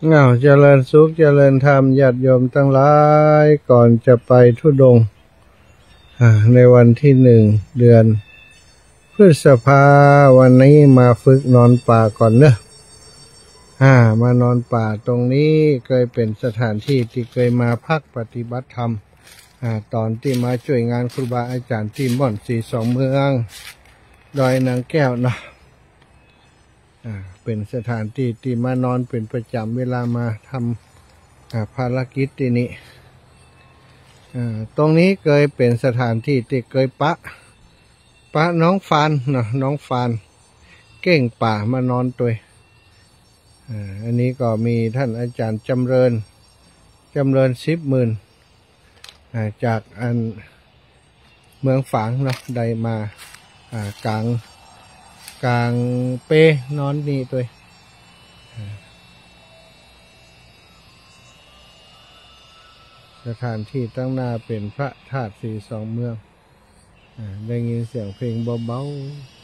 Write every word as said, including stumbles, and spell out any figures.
เงาเจริญสุขเจริญธรรมญาติโยมทั้งหลายก่อนจะไปธุดงค์ในวันที่หนึ่งเดือนพฤษภาวันนี้มาฝึกนอนป่าก่อนเนอะอ่ามานอนป่าตรงนี้เคยเป็นสถานที่ที่เคยมาพักปฏิบัติธรรมอ่าตอนที่มาช่วยงานครูบาอาจารย์ที่ม่อนสีสองเมืองดอยนางแก้วเนาะอ่าเป็นสถานที่ที่มานอนเป็นประจำเวลามาทำภารกิจที่นี้อ่าตรงนี้เคยเป็นสถานที่ที่เคยปะปะน้องฟานเนาะน้องฟานเก่งป่ามานอนตัวอ่าอันนี้ก็มีท่านอาจารย์จำเริญจำเริญสิบหมื่นอ่าจากอันเมืองฝางเนาะได้มาอ่ากลางกลางเป้นอนนี่ตัวสถานที่ตั้งหน้าเป็นพระธาตุสีสองเมืองได้ยินเสียงเพลงเบาๆ